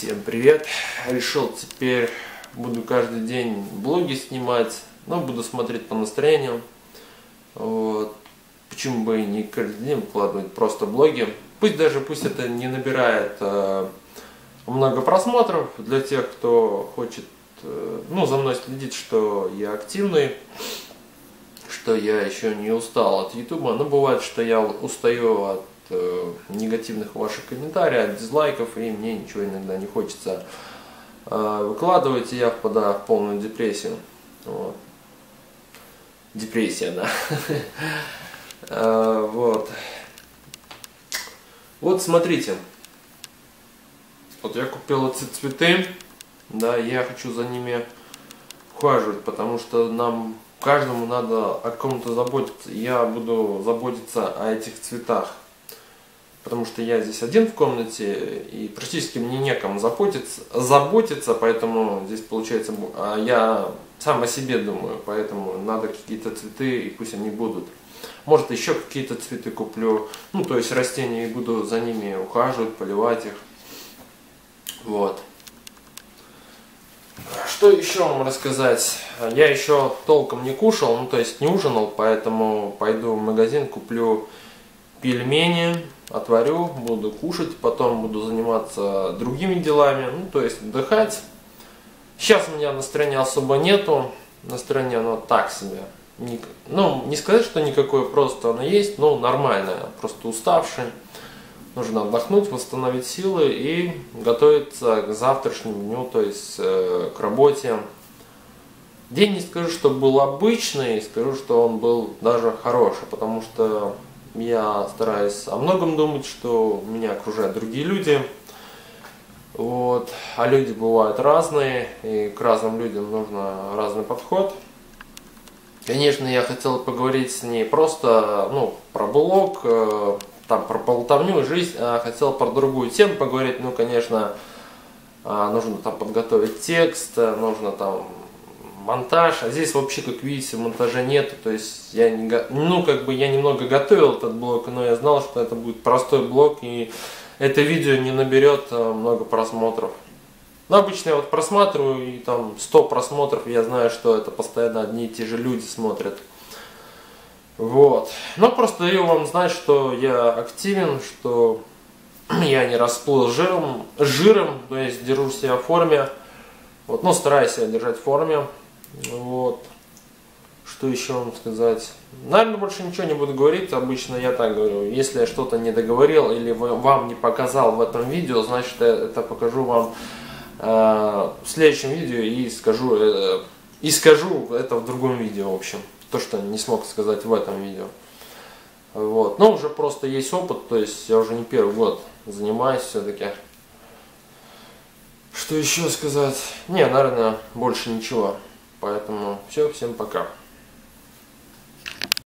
Всем привет! Решил теперь буду каждый день блоги снимать, но буду смотреть по настроению. Вот. Почему бы и не каждый день выкладывать просто блоги. Пусть это не набирает много просмотров для тех, кто хочет за мной следить, что я активный, что я еще не устал от ютуба. Но бывает, что я устаю от негативных ваших комментариев, от дизлайков, и мне ничего иногда не хочется выкладывать, и я впадаю в полную депрессию. Вот. Депрессия, да. Вот смотрите. Вот я купил эти цветы, да, я хочу за ними ухаживать, потому что нам каждому надо о ком-то заботиться. Я буду заботиться о этих цветах. Потому что я здесь один в комнате, и практически мне некому заботиться, поэтому здесь получается, я сам о себе думаю, поэтому надо какие-то цветы, и пусть они будут. Может, еще какие-то цветы куплю, то есть растения, и буду за ними ухаживать, поливать их. Вот. Что еще вам рассказать? Я еще толком не кушал, то есть не ужинал, поэтому пойду в магазин, куплю пельмени, отварю, буду кушать, потом буду заниматься другими делами, то есть отдыхать. Сейчас у меня настроения особо нету, настроение оно так себе. Не сказать, что никакое, просто оно есть, но нормальное, просто уставший. Нужно отдохнуть, восстановить силы и готовиться к завтрашнему дню, то есть к работе. День не скажу, что был обычный, скажу, что он был даже хороший, потому что я стараюсь о многом думать, что меня окружают другие люди. Вот. А люди бывают разные, и к разным людям нужно разный подход. Конечно, я хотел поговорить не просто про блог, про болтовню и жизнь, а хотел про другую тему поговорить. Конечно, нужно подготовить текст, нужно монтаж, а здесь вообще, как видите, монтажа нет, то есть я немного готовил этот блог, но я знал, что это будет простой блог, и это видео не наберет много просмотров. Но обычно я просматриваю, и 100 просмотров, я знаю, что это постоянно одни и те же люди смотрят. Вот. Но просто даю вам знать, что я активен, что я не расплыл жиром, то есть держу себя в форме, стараюсь себя держать в форме. Вот. Что еще вам сказать? Наверное, больше ничего не буду говорить. Обычно я так говорю. Если я что-то не договорил или вам не показал в этом видео, значит, я это покажу вам в следующем видео и скажу это в другом видео, в общем. То, что не смог сказать в этом видео. Вот. Но уже просто есть опыт, то есть я уже не первый год занимаюсь все-таки. Что еще сказать? Наверное, больше ничего. Поэтому все, всем пока.